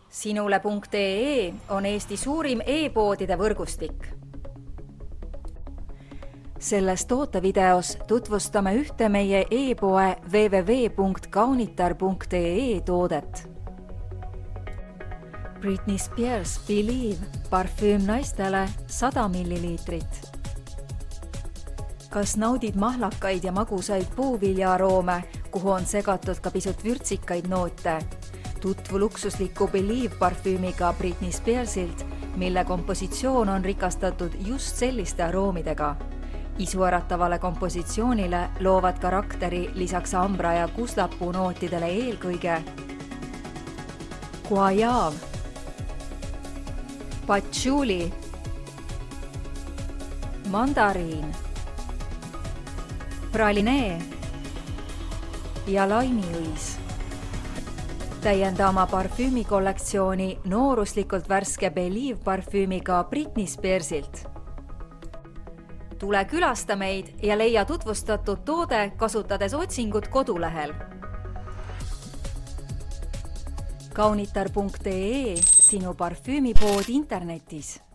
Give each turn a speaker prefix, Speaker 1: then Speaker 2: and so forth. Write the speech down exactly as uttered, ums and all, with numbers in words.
Speaker 1: sinule punkt ee on Eesti suurim e-poodide võrgustik. Selles tootevideos tutvustame ühte meie e-poe w w w punkt kaunitar punkt ee toodet. Britney Spears Believe parfüüm naistele sada milliliitrit. Kas naudid mahlakaid ja magusaid puuviljaaroome, kuhu on segatud ka pisut vürtsikaid noote? Tutvu luksusliku Believe parfüümiga Britney Spearsilt, mille kompositsioon on rikastatud just selliste aroomidega. Isuäratavale kompositsioonile loovad karakteri lisaks ambra ja kuslapuu nootidele eelkõige Guayave, patchouli, mandariin, pralinee ja laimiõis. Täienda oma parfüümikollektsiooni nooruslikult värske Believe parfüümiga Britney Spearsilt. Tule külasta meid ja leia tutvustatud toode kasutades otsingut kodulehel. kaunitar punkt ee, sinu parfüümipood internetis.